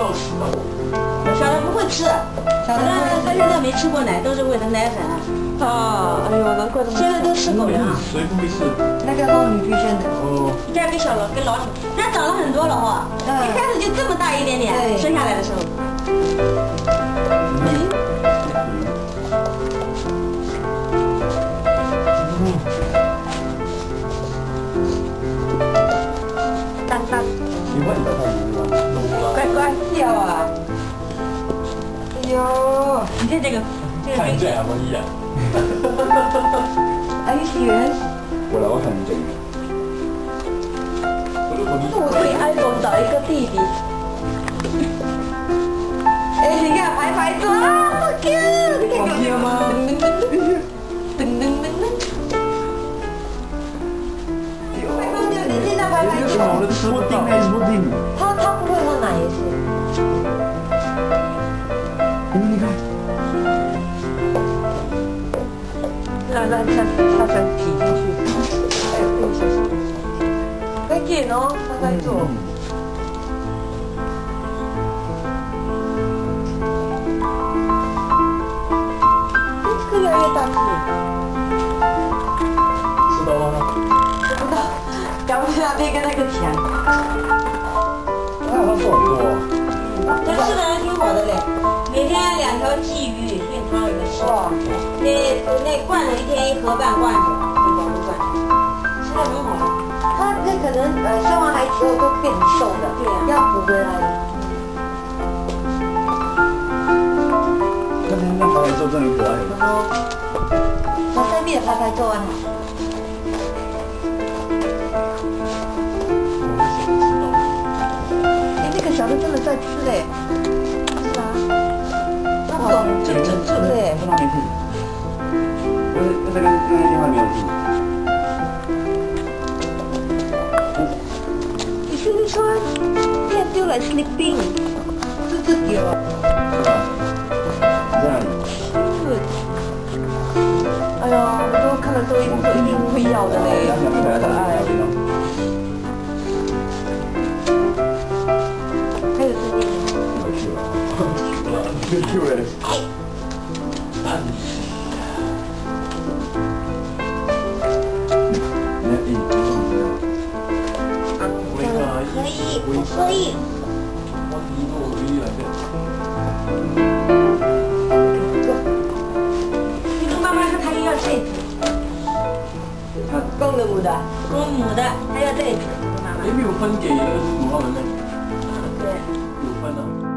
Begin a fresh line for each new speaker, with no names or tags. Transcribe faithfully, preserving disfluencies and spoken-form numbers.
好吃哦。
小的不会吃，小的他现在没吃过奶，都是喂的奶粉。
啊，哎呦，难怪这么。
现在都吃狗粮。
谁不会吃？
那个老女生的。
哦。
这样跟小老跟老鼠，它长了很多了哈。嗯。一开始就这么大一点点，生下来的时候。嗯。当当。
你问的太多了。
乖乖叫啊！哎呦，你看这个，这个
看这样不一样。
Are you serious？
我来，我看你这个。
我对爱总找一个弟弟。
哎，你看排排坐啊，好 Q！ 你看
好 Q 吗？
噔噔噔噔。排排坐，你现在排排坐。
不定还是不定？
他他不会喝奶也是。
你们你看。
让让他他想挤进去，哎，不小心，快点哦，他在做。这个越来越大只。
吃到吗？
吃不到，咬不下那个那个墙。
哎，他做很多。
他吃的还挺好的嘞，每天两条鲫鱼炖汤给他吃。那那灌了一天一盒半罐子，一包都灌，吃的很好。
他那可能呃生完孩子后都变很瘦的，
对呀，
要补回来的。
那那排排坐真的可爱。
那三面排排坐完了。哎，那个小的真的在吃嘞。是啊。那好，这这这对。
他没听。我那个那个电话没有听。
你是不是说，they feel like sleeping？ 这这丢啊。
这样。
是。哎呀，我都看了都一都一定会要的嘞，这么可爱。还有这里。
有趣了。有趣了。
可以，可以。
我一路可以来的。
你跟妈妈说，她要这只。
公的母的？
公母的，她要这只。妈妈。
你没有分给那个母猫们吗？
对。
有分啊。